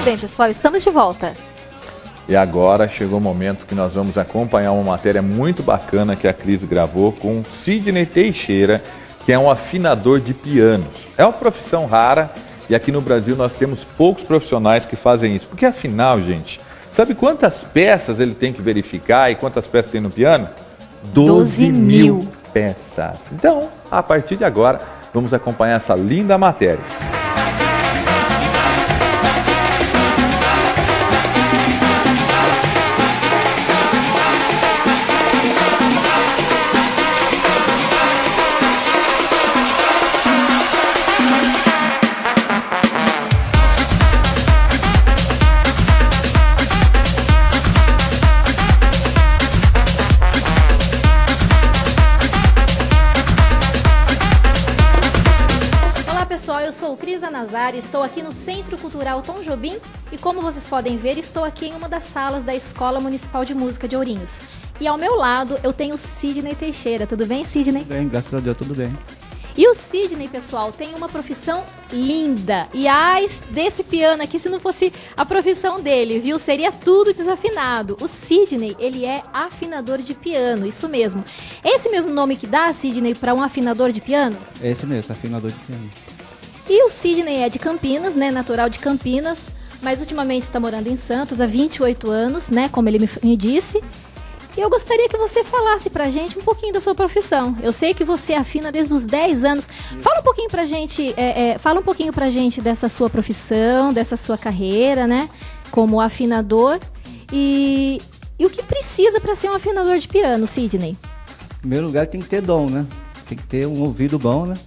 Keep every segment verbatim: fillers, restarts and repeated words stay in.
bem, pessoal, estamos de volta. E agora chegou o momento que nós vamos acompanhar uma matéria muito bacana que a Cris gravou com Sidney Teixeira, que é um afinador de pianos. É uma profissão rara e aqui no Brasil nós temos poucos profissionais que fazem isso. Porque afinal, gente, sabe quantas peças ele tem que verificar e quantas peças tem no piano? doze mil peças. Então, a partir de agora, vamos acompanhar essa linda matéria. Pessoal, eu sou Crisa Nazário, estou aqui no Centro Cultural Tom Jobim e como vocês podem ver, estou aqui em uma das salas da Escola Municipal de Música de Ourinhos. E ao meu lado eu tenho o Sidney Teixeira. Tudo bem, Sidney? Tudo bem, graças a Deus, tudo bem. E o Sidney, pessoal, tem uma profissão linda. E ai, desse piano aqui, se não fosse a profissão dele, viu? Seria tudo desafinado. O Sidney, ele é afinador de piano, isso mesmo. É esse mesmo nome que dá, Sidney, para um afinador de piano? É esse mesmo, afinador de piano. E o Sidney é de Campinas, né, natural de Campinas, mas ultimamente está morando em Santos há vinte e oito anos, né, como ele me, me disse. E eu gostaria que você falasse pra gente um pouquinho da sua profissão. Eu sei que você afina desde os dez anos. Fala um pouquinho pra gente, é, é, fala um pouquinho pra gente dessa sua profissão, dessa sua carreira, né, como afinador. E, e o que precisa para ser um afinador de piano, Sidney? Em primeiro lugar tem que ter dom, né? Tem que ter um ouvido bom, né?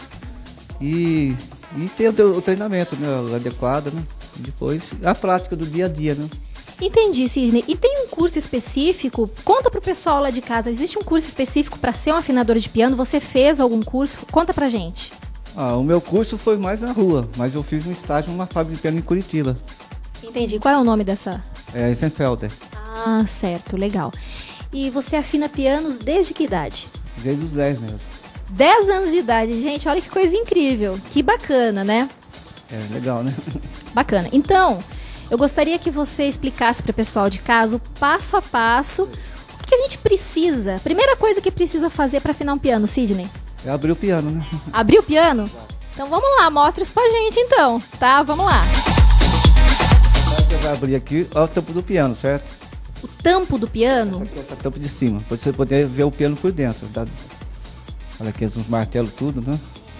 E... E ter o treinamento, né, adequado, né? Depois a prática do dia a dia, né? Entendi, Sidney. E tem um curso específico? Conta pro pessoal lá de casa. Existe um curso específico para ser um afinador de piano? Você fez algum curso? Conta pra gente. Ah, o meu curso foi mais na rua, mas eu fiz um estágio numa fábrica de piano em Curitiba. Entendi. Qual é o nome dessa? É Eisenfelder. Ah, certo. Legal. E você afina pianos desde que idade? Desde os dez mesmo. dez anos de idade, gente, olha que coisa incrível, que bacana, né? É, legal, né? Bacana. Então, eu gostaria que você explicasse para o pessoal de casa, o passo a passo, o que a gente precisa, primeira coisa que precisa fazer para afinar um piano, Sidney? É abrir o piano, né? Abrir o piano? Então vamos lá, mostra isso pra gente então, tá? Vamos lá. Você vai abrir aqui, ó, o tampo do piano, certo? O tampo do piano? Aqui, essa tampa de cima, para você poder ver o piano por dentro, tá? Olha aqui, uns martelos tudo, né?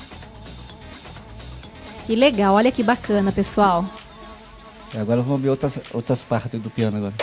Que legal, olha que bacana, pessoal. E agora vamos ver outras, outras partes do piano agora.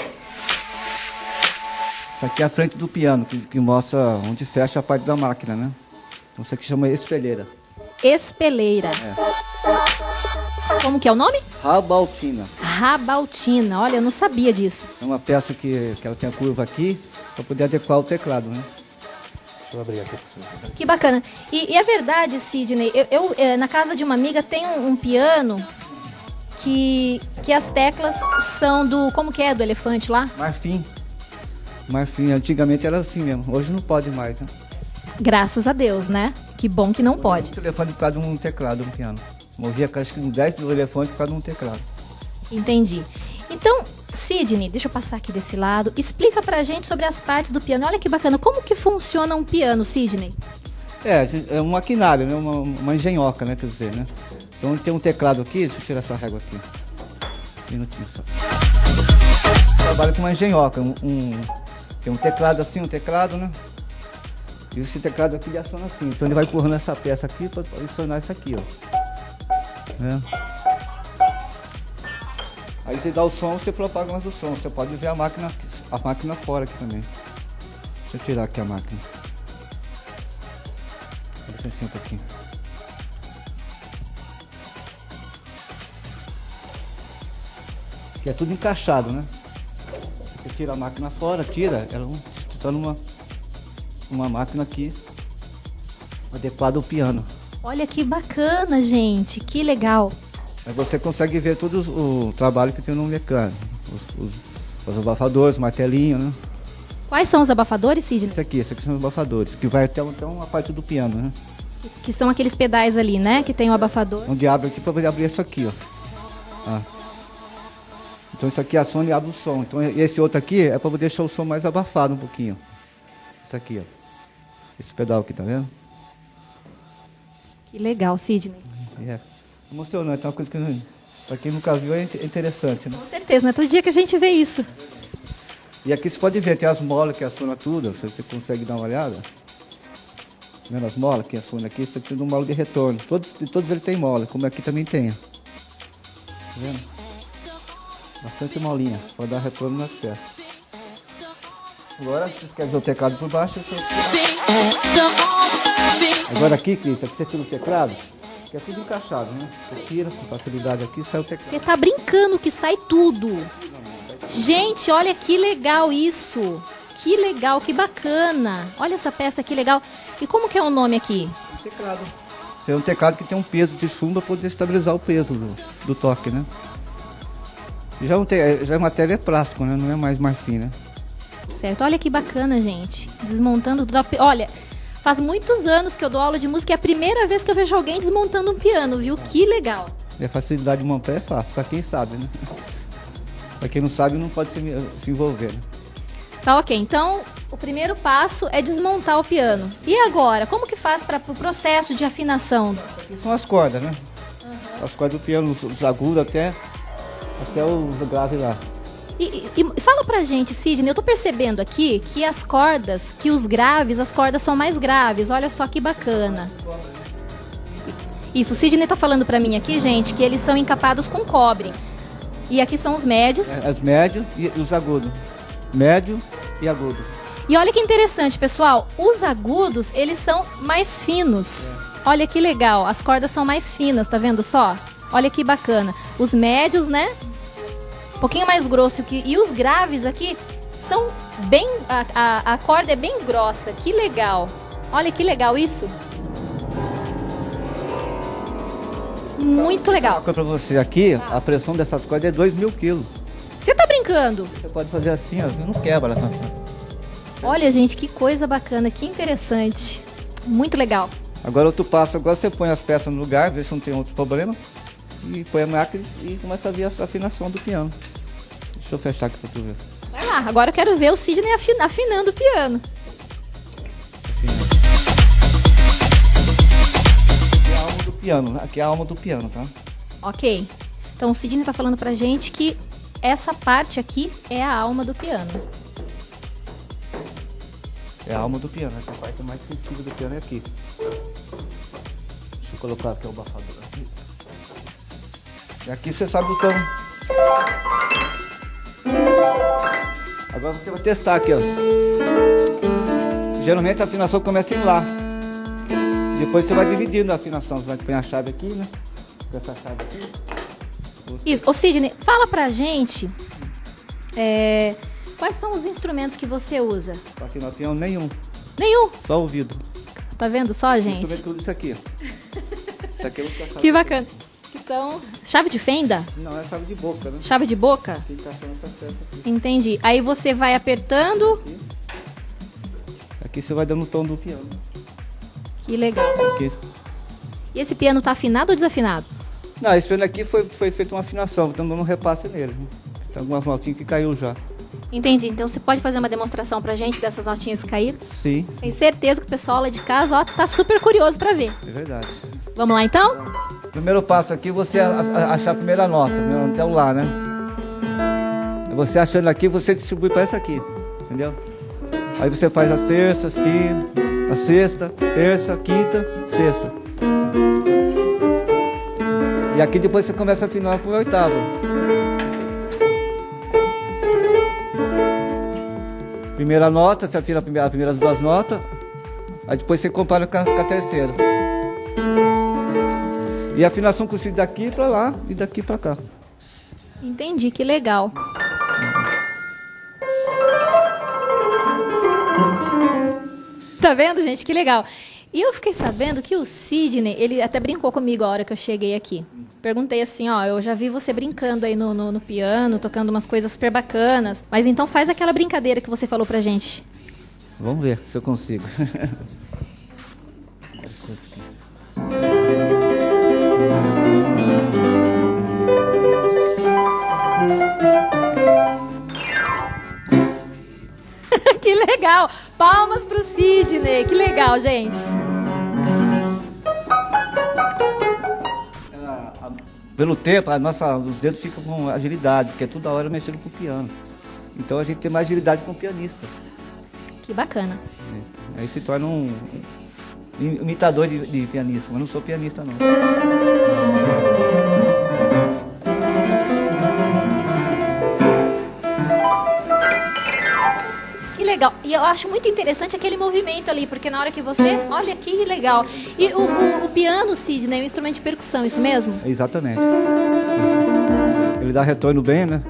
Isso aqui é a frente do piano, que, que mostra onde fecha a parte da máquina, né? Então isso aqui chama espelheira. Espeleira. É. Como que é o nome? Rabaltina. Rabaltina, olha, eu não sabia disso. É uma peça que, que ela tem a curva aqui, para poder adequar o teclado, né? Deixa eu abrir aqui pra você. Que bacana. E, e é verdade, Sidney, eu, eu é, na casa de uma amiga tem um, um piano que, que as teclas são do... Como que é? Do elefante lá? Marfim. Marfim. Antigamente era assim mesmo. Hoje não pode mais, né? Graças a Deus, né? Que bom que não pode. Um elefante por causa de um teclado, um piano. Movia acho que uns dez do elefante por causa de um teclado. Entendi. Então, Sidney, deixa eu passar aqui desse lado. Explica pra gente sobre as partes do piano. Olha que bacana. Como que funciona um piano, Sidney? É, é um maquinário, né? Uma, uma engenhoca, né? Quer dizer, né? Então tem um teclado aqui. Deixa eu tirar essa régua aqui. Um minutinho só. Trabalha com uma engenhoca. Um, um, tem um teclado assim, um teclado, né? E esse teclado aqui ele aciona assim. Então ele vai empurrando essa peça aqui para acionar isso aqui, ó. É. Aí você dá o som, você propaga mais o som. Você pode ver a máquina, a máquina fora aqui também. Deixa eu tirar aqui a máquina. Deixa assim um pouquinho. Aqui é tudo encaixado, né? Você tira a máquina fora, tira, ela se torna uma, uma máquina aqui adequada ao piano. Olha que bacana, gente, que legal. Aí você consegue ver todo o trabalho que tem no mecânico. Os, os, os abafadores, martelinho, né? Quais são os abafadores, Sidney? Esse aqui, esse aqui são os abafadores, que vai até, até uma parte do piano, né? Que são aqueles pedais ali, né? Que tem o abafador. Onde abre aqui para poder abrir isso aqui, ó. Ah. Então isso aqui aciona e abre o som. Então esse outro aqui é para deixar o som mais abafado um pouquinho. Isso aqui, ó. Esse pedal aqui, tá vendo? Que legal, Sidney. É emocionante, é uma coisa que para quem nunca viu é interessante, né? Com certeza, não é todo dia que a gente vê isso. E aqui você pode ver, tem as molas que aciona tudo, se você consegue dar uma olhada. Vendo as molas que aciona aqui, você precisa de um mola de retorno. Todos, todos eles têm mola, como aqui também tem. Tá vendo? Bastante molinha, pode dar retorno nas peças. Agora, se você quer ver o teclado por baixo, você... Agora aqui, Cris, aqui você tira o teclado, que é tudo encaixado, né? Você tira com facilidade aqui, sai o teclado. Você tá brincando que sai tudo. Gente, olha que legal isso. Que legal, que bacana. Olha essa peça, que legal. E como que é o nome aqui? Um teclado. Esse é um teclado que tem um peso de chumbo para poder estabilizar o peso do, do toque, né? Já, um te, já a matéria é plástico, né? Não é mais marfim, né? Certo, olha que bacana, gente. Desmontando tudo. Olha, faz muitos anos que eu dou aula de música. É a primeira vez que eu vejo alguém desmontando um piano, viu? Que legal. E a facilidade de montar é fácil, para quem sabe, né? Para quem não sabe, não pode se, se envolver, né? Tá, ok. Então, o primeiro passo é desmontar o piano. E agora, como que faz para o pro processo de afinação? Aqui são as cordas, né? Uhum. As cordas do piano, os agudos até, até os graves lá. E, e, e fala pra gente, Sidney, eu tô percebendo aqui que as cordas, que os graves, as cordas são mais graves. Olha só que bacana. Isso, o Sidney tá falando pra mim aqui, gente, que eles são encapados com cobre. E aqui são os médios. É, os médios e os agudos. Médio e agudo. E olha que interessante, pessoal. Os agudos, eles são mais finos. Olha que legal. As cordas são mais finas, tá vendo só? Olha que bacana. Os médios, né? Um pouquinho mais grosso. Que... E os graves aqui são bem... A, a, a corda é bem grossa. Que legal. Olha que legal isso. Muito legal. Para você aqui, a pressão dessas cordas é dois mil quilos. Você tá brincando? Você pode fazer assim, ó, não quebra. Olha, gente, que coisa bacana, que interessante. Muito legal. Agora outro passo, agora você põe as peças no lugar, vê se não tem outro problema. E põe a máquina e começa a ver a afinação do piano. Deixa eu fechar aqui para tu ver. Vai lá, agora eu quero ver o Sidney afinando o piano. Aqui é a alma do piano, aqui é a alma do piano, tá? Ok. Então o Sidney tá falando pra gente que essa parte aqui é a alma do piano. É a alma do piano, essa parte mais sensível do piano é aqui. Deixa eu colocar aqui o abafador. Aqui. E aqui você sabe o tom. Agora você vai testar aqui, ó. Geralmente a afinação começa em Lá. Depois você vai dividindo a afinação. Você vai pôr a chave aqui, né? Com essa chave aqui. Isso. Ô Sidney, fala pra gente é, quais são os instrumentos que você usa? Pra afinar o piano, nenhum. Nenhum? Só o ouvido. Tá vendo só, gente? Deixa eu ver tudo isso aqui. Isso aqui é o que bacana. Que são chave de fenda? Não, é chave de boca, né? Chave de boca? Aqui, encaixando essa peça aqui. Entendi. Aí você vai apertando. Aqui. Aqui você vai dando o tom do piano. Que legal. Aqui. E esse piano tá afinado ou desafinado? Não, esse piano aqui foi, foi feita uma afinação, estamos dando um repasse nele. Tem algumas notinhas que caiu já. Entendi. Então você pode fazer uma demonstração pra gente dessas notinhas que caíram? Sim. Tenho certeza que o pessoal lá de casa, ó, tá super curioso pra ver. É verdade. Vamos lá então? Primeiro passo aqui, você achar a primeira nota. A primeira nota é o Lá, né? Você achando aqui, você distribui para essa aqui, entendeu? Aí você faz as terças, quinta, a sexta, terça, quinta, sexta. E aqui depois você começa a afinar para o oitavo. Primeira nota, você afina as primeiras duas notas. Aí depois você compara com a, com a terceira. E a afinação consiste daqui para lá e daqui para cá. Entendi, que legal. Tá vendo, gente? Que legal. E eu fiquei sabendo que o Sidney, ele até brincou comigo a hora que eu cheguei aqui. Perguntei assim, ó, eu já vi você brincando aí no, no, no piano, tocando umas coisas super bacanas. Mas então faz aquela brincadeira que você falou pra gente. Vamos ver se eu consigo. Palmas pro Sidney, que legal, gente. Pelo tempo, a nossa, os dedos ficam com agilidade, porque é toda hora mexendo com o piano. Então a gente tem mais agilidade com o pianista. Que bacana. Aí se torna um imitador de, de pianista, mas não sou pianista não. Que legal. E eu acho muito interessante aquele movimento ali, porque na hora que você... Olha que legal. E o, o, o piano, Sidney, é um instrumento de percussão, isso mesmo? Exatamente. Ele dá retorno bem, né?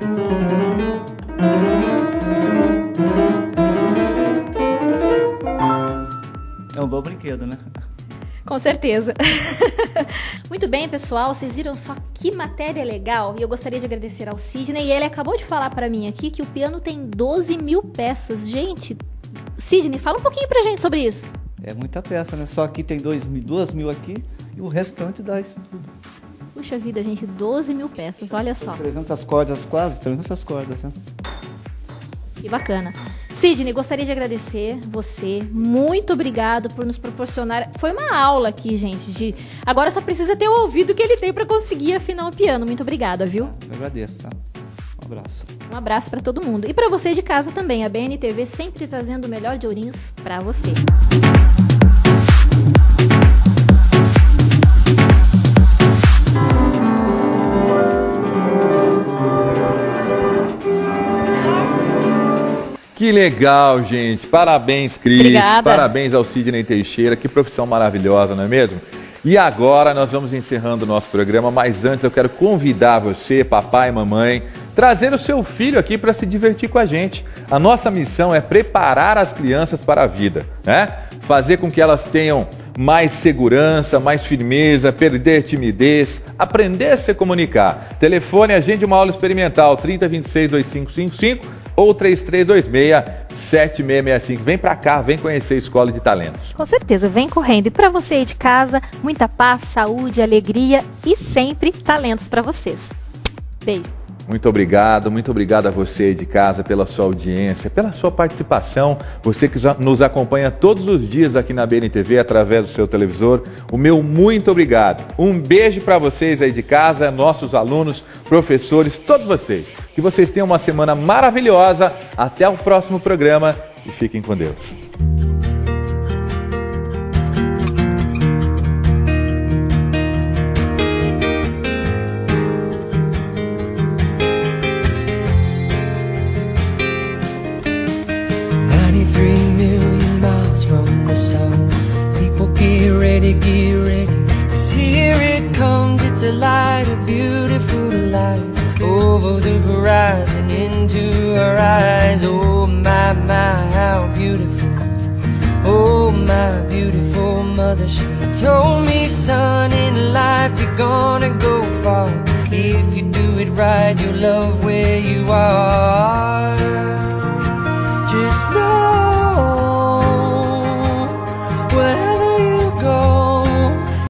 É um bom brinquedo, né? Com certeza. Muito bem, pessoal, vocês viram só que matéria legal? E eu gostaria de agradecer ao Sidney. E ele acabou de falar para mim aqui que o piano tem doze mil peças. Gente, Sidney, fala um pouquinho pra gente sobre isso. É muita peça, né? Só aqui tem dois mil, duas mil aqui e o restante dá isso tudo. Puxa vida, gente, doze mil peças, olha só. trezentas cordas quase, trezentas cordas, né? Que bacana. Sidney, gostaria de agradecer você. Muito obrigado por nos proporcionar. Foi uma aula aqui, gente. De... Agora só precisa ter o ouvido que ele tem para conseguir afinar o piano. Muito obrigada, viu? Eu agradeço, tá? Um abraço. Um abraço para todo mundo. E para você de casa também. A B N T V sempre trazendo o melhor de Ourinhos para você. Que legal, gente. Parabéns, Cris. Obrigada. Parabéns ao Sidney Teixeira. Que profissão maravilhosa, não é mesmo? E agora nós vamos encerrando o nosso programa, mas antes eu quero convidar você, papai e mamãe, trazer o seu filho aqui para se divertir com a gente. A nossa missão é preparar as crianças para a vida, né? Fazer com que elas tenham mais segurança, mais firmeza, perder timidez, aprender a se comunicar. Telefone, agende uma aula experimental, trinta, vinte e seis, vinte e cinco cinquenta e cinco ou três três dois seis, sete seis seis cinco. Vem pra cá, vem conhecer a Escola de Talentos. Com certeza, vem correndo. E para você aí de casa, muita paz, saúde, alegria e sempre talentos para vocês. Beijo. Muito obrigado, muito obrigado a você aí de casa pela sua audiência, pela sua participação, você que nos acompanha todos os dias aqui na B N T V através do seu televisor, o meu muito obrigado. Um beijo para vocês aí de casa, nossos alunos, professores, todos vocês. Que vocês tenham uma semana maravilhosa, até o próximo programa e fiquem com Deus. Get ready, get ready, 'cause here it comes, it's a light, a beautiful light, over the horizon, into our eyes. Oh my, my, how beautiful. Oh my beautiful mother, she told me, son, in life you're gonna go far. If you do it right, you'll love where you are.